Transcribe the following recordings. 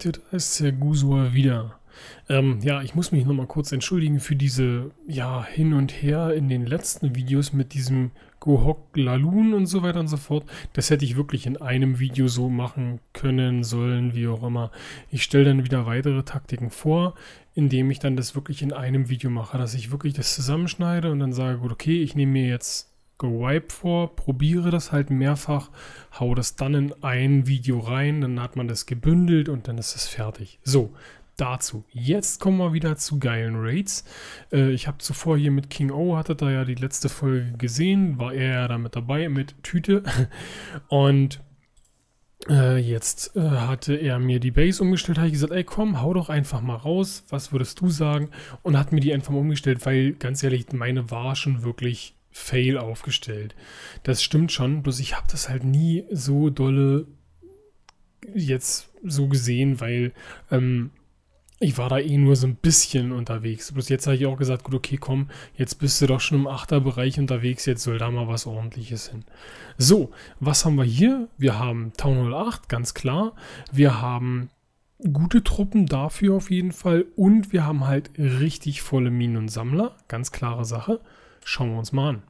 Leute, da ist der Gusur wieder. Ja, ich muss mich nochmal kurz entschuldigen für diese, ja, hin und her in den letzten Videos mit diesem Gohok Laloon und so weiter und so fort. Das hätte ich wirklich in einem Video so machen können, sollen, wie auch immer. Ich stelle dann wieder weitere Taktiken vor, indem ich dann das wirklich in einem Video mache, dass ich wirklich das zusammenschneide und dann sage, gut, okay, ich nehme mir jetzt GoWipe vor, probiere das halt mehrfach, hau das dann in ein Video rein, dann hat man das gebündelt und dann ist es fertig. So, dazu. Jetzt kommen wir wieder zu geilen Raids. Ich habe zuvor hier mit King O, hattet da ja die letzte Folge gesehen, war er ja da mit dabei mit Tüte und jetzt hatte er mir die Base umgestellt, habe ich gesagt, ey komm, hau doch einfach mal raus, was würdest du sagen? Und hat mir die einfach mal umgestellt, weil ganz ehrlich, meine war schon wirklich Fail aufgestellt. Das stimmt schon, bloß ich habe das halt nie so dolle jetzt so gesehen, weil ich war da eh nur so ein bisschen unterwegs. Bloß jetzt habe ich auch gesagt, gut, okay, komm, jetzt bist du doch schon im Achterbereich unterwegs, jetzt soll da mal was Ordentliches hin. So, was haben wir hier? Wir haben Town Hall 8, ganz klar. Wir haben gute Truppen dafür auf jeden Fall und wir haben halt richtig volle Minen und Sammler, ganz klare Sache. Schauen wir uns mal an.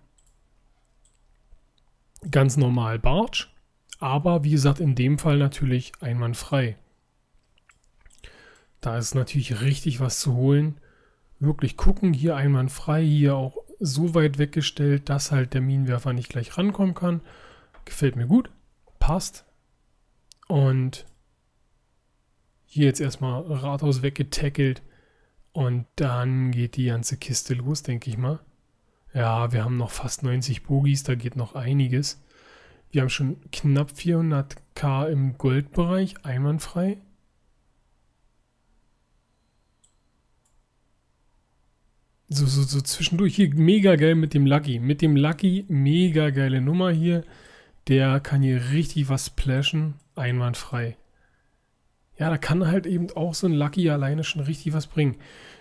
Ganz normal Barge, aber wie gesagt, in dem Fall natürlich einwandfrei. Da ist natürlich richtig was zu holen. Wirklich gucken, hier einwandfrei, hier auch so weit weggestellt, dass halt der Minenwerfer nicht gleich rankommen kann. Gefällt mir gut, passt. Und hier jetzt erstmal Rathaus weggetackelt und dann geht die ganze Kiste los, denke ich mal. Ja, wir haben noch fast 90 Bogies, da geht noch einiges. Wir haben schon knapp 400.000 im Goldbereich, einwandfrei. So zwischendurch hier mega geil mit dem Lucky. Mit dem Lucky, mega geile Nummer hier. Der kann hier richtig was splashen, einwandfrei. Ja, da kann halt eben auch so ein Lucky alleine schon richtig was bringen.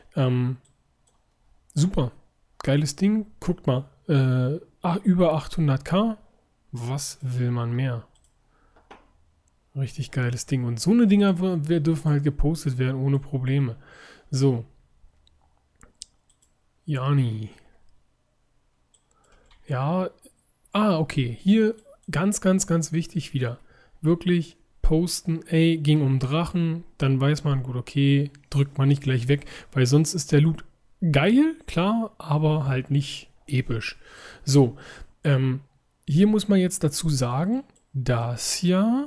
Super. Geiles Ding, guckt mal, über 800.000, was will man mehr? Richtig geiles Ding. Und so eine Dinger dürfen halt gepostet werden, ohne Probleme. So. Jani. Ja, okay, hier ganz, ganz, ganz wichtig wieder. Wirklich posten, ey, ging um Drachen, dann weiß man, gut, okay, drückt man nicht gleich weg, weil sonst ist der Loot geil, klar, aber halt nicht episch. So, hier muss man jetzt dazu sagen, dass ja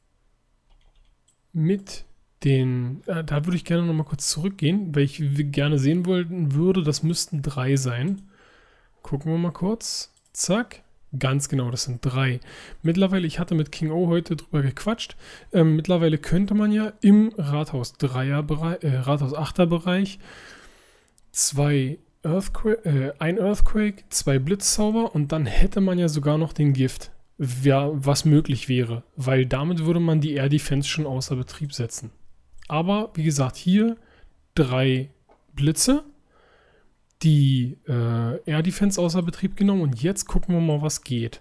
mit den, da würde ich gerne nochmal kurz zurückgehen, weil ich gerne sehen wollen würde, das müssten 3 sein. Gucken wir mal kurz. Zack. Ganz genau, das sind 3. Mittlerweile, ich hatte mit King O heute drüber gequatscht, mittlerweile könnte man ja im Rathaus 8er Bereich ein Earthquake, 2 Blitzzauber und dann hätte man ja sogar noch den Gift, was möglich wäre, weil damit würde man die Air Defense schon außer Betrieb setzen. Aber wie gesagt, hier 3 Blitze, die Air Defense außer Betrieb genommen und jetzt gucken wir mal, was geht.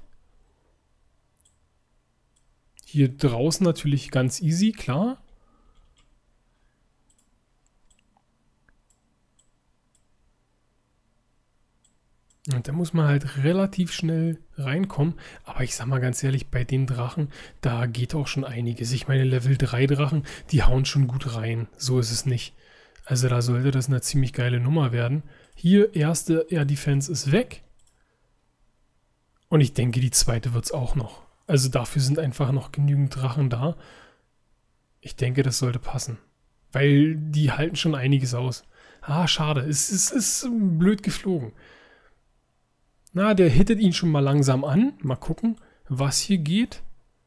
Hier draußen natürlich ganz easy, klar. Und da muss man halt relativ schnell reinkommen. Aber ich sag mal ganz ehrlich, bei den Drachen, da geht auch schon einiges. Ich meine, Level 3 Drachen, die hauen schon gut rein. So ist es nicht. Also da sollte das eine ziemlich geile Nummer werden. Hier, erste Air Defense ist weg. Und ich denke, die zweite wird es auch noch. Also dafür sind einfach noch genügend Drachen da. Ich denke, das sollte passen. Weil die halten schon einiges aus. Ah, schade. Es ist blöd geflogen. Na, der hittet ihn schon mal langsam an. Mal gucken, was hier geht.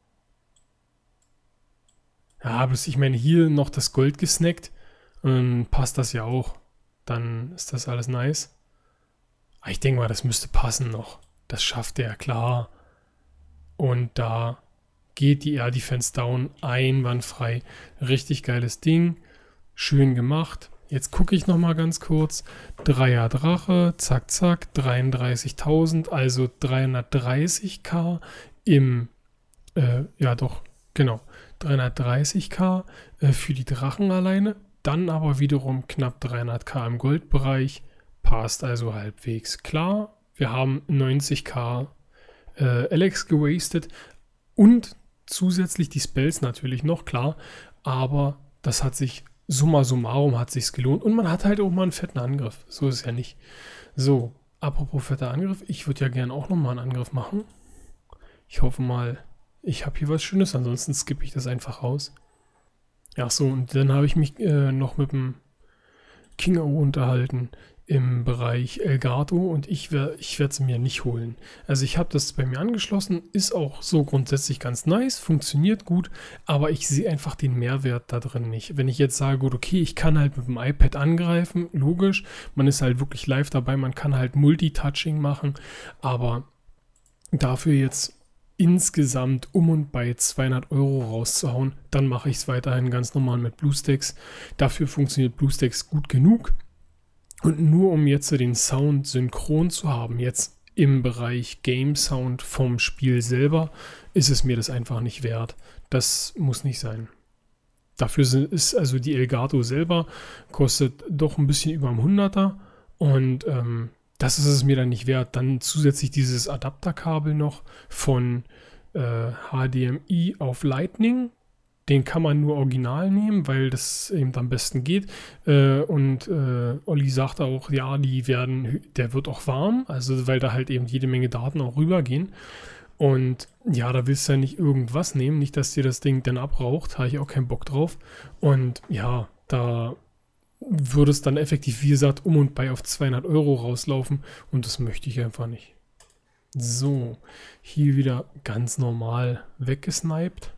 Ja, bloß ich meine, hier noch das Gold gesnackt. Passt das ja auch. Dann ist das alles nice. Aber ich denke mal, das müsste passen noch. Das schafft er, klar. Und da geht die Air Defense down einwandfrei. Richtig geiles Ding. Schön gemacht. Jetzt gucke ich nochmal ganz kurz. 3er Drache, zack, zack, 33.000, also 330.000 im, ja doch, genau, 330k für die Drachen alleine. Dann aber wiederum knapp 300k im Goldbereich. Passt also halbwegs klar. Wir haben 90k Alex gewastet und zusätzlich die Spells natürlich noch, klar. Aber das hat sich, summa summarum hat sich's gelohnt. Und man hat halt auch mal einen fetten Angriff. So ist es ja nicht. So, apropos fetter Angriff. Ich würde ja gerne auch nochmal einen Angriff machen. Ich hoffe mal, ich habe hier was Schönes. Ansonsten skippe ich das einfach raus. Ach so, und dann habe ich mich noch mit dem King O unterhalten im Bereich Elgato und ich werde es mir nicht holen. Also ich habe das bei mir angeschlossen, ist auch so grundsätzlich ganz nice, funktioniert gut, aber ich sehe einfach den Mehrwert da drin nicht. Wenn ich jetzt sage, gut, okay, ich kann halt mit dem iPad angreifen, logisch, man ist halt wirklich live dabei, man kann halt Multitouching machen, aber dafür jetzt insgesamt und bei 200 € rauszuhauen, dann mache ich es weiterhin ganz normal mit BlueStacks. Dafür funktioniert BlueStacks gut genug. Und nur um jetzt den Sound synchron zu haben, jetzt im Bereich Game Sound vom Spiel selber, ist es mir das einfach nicht wert. Das muss nicht sein. Dafür ist also die Elgato selber, kostet doch ein bisschen über einem 100er und das ist es mir dann nicht wert. Dann zusätzlich dieses Adapterkabel noch von HDMI auf Lightning. Den kann man nur original nehmen, weil das eben am besten geht. Und Olli sagte auch, ja, der wird auch warm, also weil da halt eben jede Menge Daten auch rübergehen. Und ja, da willst du ja nicht irgendwas nehmen, nicht, dass dir das Ding dann abraucht, habe ich auch keinen Bock drauf. Und ja, da würde es dann effektiv, wie gesagt, und bei auf 200 € rauslaufen und das möchte ich einfach nicht. So, hier wieder ganz normal weggesniped.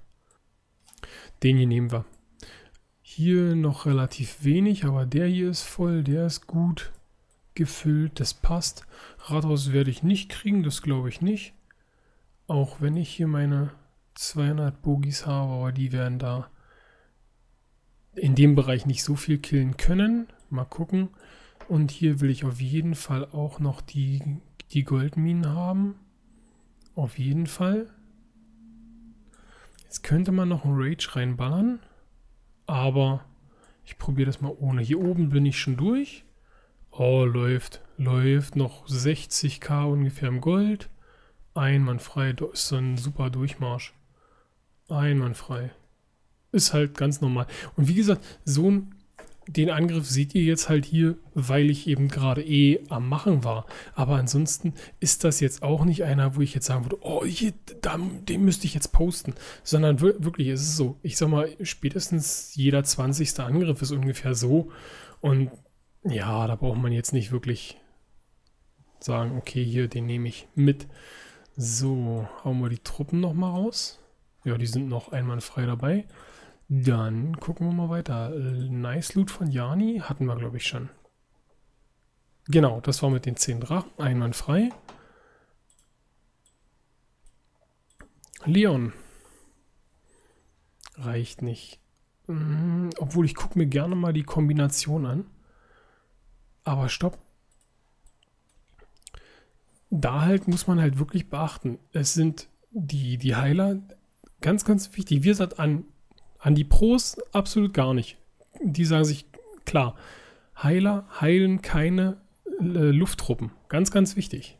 Den hier nehmen wir. Hier noch relativ wenig, aber der hier ist voll, der ist gut gefüllt, das passt. Rathaus werde ich nicht kriegen, das glaube ich nicht. Auch wenn ich hier meine 200 Bogies habe, aber die werden da in dem Bereich nicht so viel killen können. Mal gucken. Und hier will ich auf jeden Fall auch noch die Goldminen haben. Auf jeden Fall. Jetzt könnte man noch einen Rage reinballern. Aber ich probiere das mal ohne. Hier oben bin ich schon durch. Oh, läuft. Läuft. Noch 60k ungefähr im Gold. Einwandfrei. Das ist so ein super Durchmarsch. Einwandfrei. Ist halt ganz normal. Und wie gesagt, den Angriff seht ihr jetzt halt hier, weil ich eben gerade am Machen war. Aber ansonsten ist das jetzt auch nicht einer, wo ich jetzt sagen würde, oh, den müsste ich jetzt posten. Sondern wirklich, es ist so, ich sag mal, spätestens jeder 20. Angriff ist ungefähr so. Und ja, da braucht man jetzt nicht wirklich sagen, okay, hier, den nehme ich mit. So, hauen wir die Truppen nochmal raus. Ja, die sind noch einwandfrei dabei. Dann gucken wir mal weiter. Nice Loot von Jani hatten wir, glaube ich, schon. Genau, das war mit den 10 Drachen. Einwandfrei. Leon. Reicht nicht. Obwohl, ich gucke mir gerne mal die Kombination an. Aber stopp. Da halt muss man halt wirklich beachten. Es sind die Heiler ganz, ganz wichtig. Wir sind an die Pros absolut gar nicht. Die sagen sich, klar, Heiler heilen keine Lufttruppen. Ganz, ganz wichtig.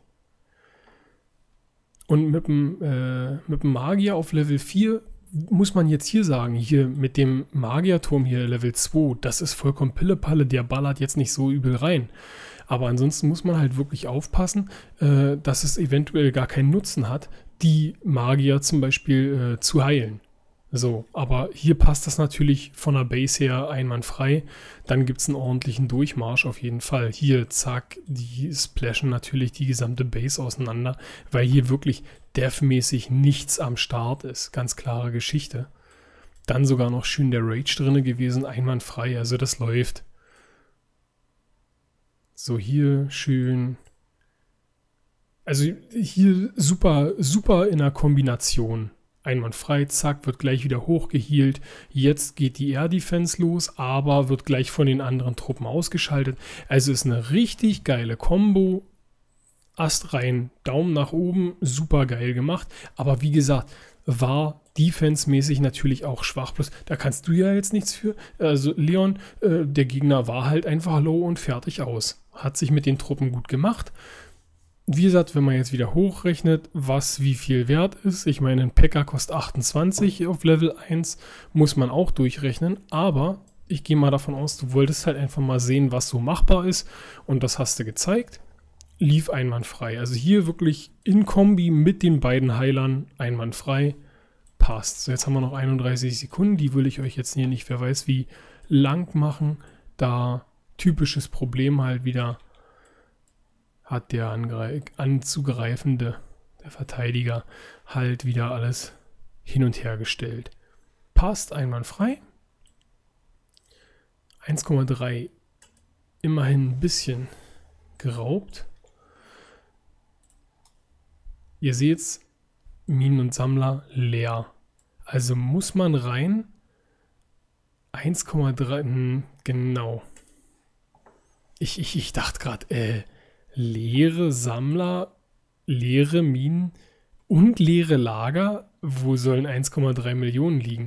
Und mit dem Magier auf Level 4 muss man jetzt hier sagen, hier mit dem Magierturm hier Level 2, das ist vollkommen Pillepalle, der ballert jetzt nicht so übel rein. Aber ansonsten muss man halt wirklich aufpassen, dass es eventuell gar keinen Nutzen hat, die Magier zum Beispiel zu heilen. So, aber hier passt das natürlich von der Base her einwandfrei. Dann gibt es einen ordentlichen Durchmarsch auf jeden Fall. Hier, zack, die splashen natürlich die gesamte Base auseinander, weil hier wirklich deathmäßig nichts am Start ist. Ganz klare Geschichte. Dann sogar noch schön der Rage drin gewesen, einwandfrei, also das läuft. So, hier schön. Also hier super, super in der Kombination. Einwandfrei, zack, wird gleich wieder hochgehealt. Jetzt geht die Air Defense los, aber wird gleich von den anderen Truppen ausgeschaltet. Also ist eine richtig geile Combo. Ast rein, Daumen nach oben, super geil gemacht. Aber wie gesagt, war Defense-mäßig natürlich auch schwach. Bloß da kannst du ja jetzt nichts für. Also Leon, der Gegner war halt einfach low und fertig aus. Hat sich mit den Truppen gut gemacht. Wie gesagt, wenn man jetzt wieder hochrechnet, was wie viel wert ist, ich meine, ein P.E.K.K.A. kostet 28 auf Level 1, muss man auch durchrechnen, aber ich gehe mal davon aus, du wolltest halt einfach mal sehen, was so machbar ist und das hast du gezeigt, lief einwandfrei. Also hier wirklich in Kombi mit den beiden Heilern einwandfrei, passt. So, jetzt haben wir noch 31 Sekunden, die will ich euch jetzt hier nicht, wer weiß wie, lang machen, da typisches Problem halt wieder hat der anzugreifende, der Verteidiger, halt wieder alles hin und her gestellt. Passt einwandfrei. 1,3 immerhin ein bisschen geraubt. Ihr seht's, Minen und Sammler leer. Also muss man rein. 1,3, genau. Ich dachte gerade, leere Sammler, leere Minen und leere Lager. Wo sollen 1,3 Millionen liegen?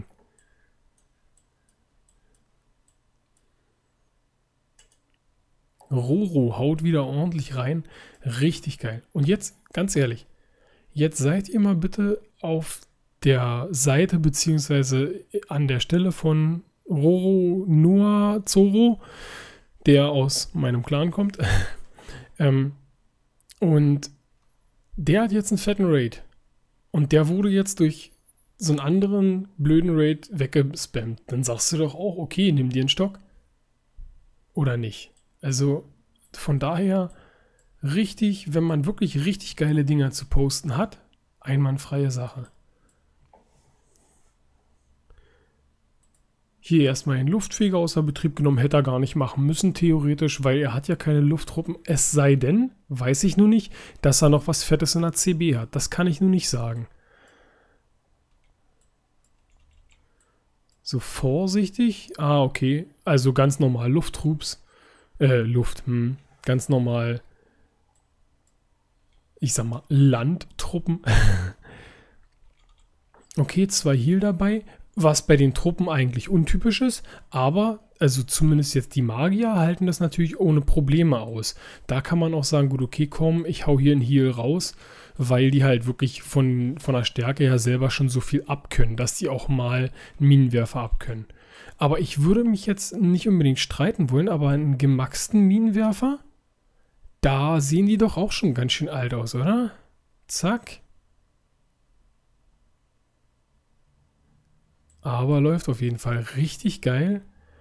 Roro haut wieder ordentlich rein. Richtig geil. Und jetzt, ganz ehrlich, jetzt seid ihr mal bitte auf der Seite beziehungsweise an der Stelle von Roro Noah Zoro, der aus meinem Clan kommt. Und der hat jetzt einen fetten Raid. Und der wurde jetzt durch so einen anderen blöden Raid weggespammt. Dann sagst du doch auch, okay, nimm dir einen Stock. Oder nicht. Also von daher richtig, wenn man wirklich richtig geile Dinger zu posten hat, einwandfreie Sache. Hier erstmal einen Luftfeger außer Betrieb genommen, hätte er gar nicht machen müssen, theoretisch, weil er hat ja keine Lufttruppen. Es sei denn, weiß ich nur nicht, dass er noch was Fettes in der CB hat. Das kann ich nur nicht sagen. So vorsichtig. Ah, okay. Also ganz normal Lufttroops. Ganz normal, ich sag mal, Landtruppen. Okay, 2 Heal dabei. Was bei den Truppen eigentlich untypisch ist, aber, also zumindest jetzt die Magier halten das natürlich ohne Probleme aus. Da kann man auch sagen, gut, okay, komm, ich hau hier einen Heal raus, weil die halt wirklich von der Stärke her selber schon so viel abkönnen, dass die auch mal einen Minenwerfer abkönnen. Aber ich würde mich jetzt nicht unbedingt streiten wollen, aber einen gemaxten Minenwerfer, da sehen die doch auch schon ganz schön alt aus, oder? Zack. Aber läuft auf jeden Fall richtig geil.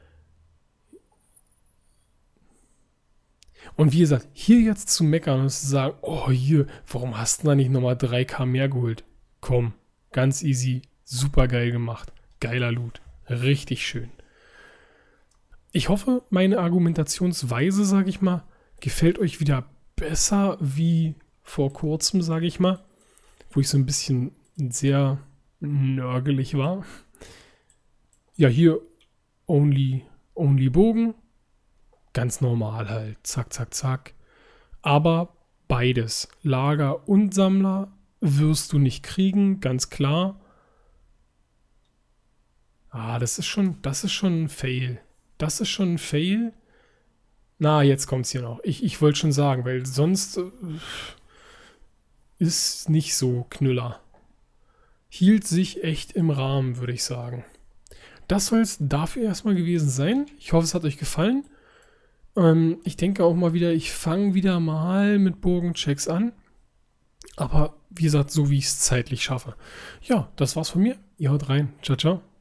Und wie gesagt, hier jetzt zu meckern und zu sagen, oh hier, warum hast du da nicht nochmal 3K mehr geholt? Komm, ganz easy, super geil gemacht. Geiler Loot, richtig schön. Ich hoffe, meine Argumentationsweise, sage ich mal, gefällt euch wieder besser wie vor kurzem, sage ich mal, wo ich so ein bisschen sehr nörgelig war. Ja, hier only Bogen. Ganz normal halt. Zack, zack, zack. Aber beides, Lager und Sammler, wirst du nicht kriegen, ganz klar. Ah, das ist schon ein Fail. Das ist schon ein Fail. Na, jetzt kommt es hier noch. Ich wollte schon sagen, weil sonst ist nicht so Knüller. Hielt sich echt im Rahmen, würde ich sagen. Das soll es dafür erstmal gewesen sein. Ich hoffe, es hat euch gefallen. Ich denke auch mal wieder, ich fange wieder mal mit Burgenchecks an. Aber wie gesagt, so wie ich es zeitlich schaffe. Ja, das war's von mir. Ihr haut rein. Ciao, ciao.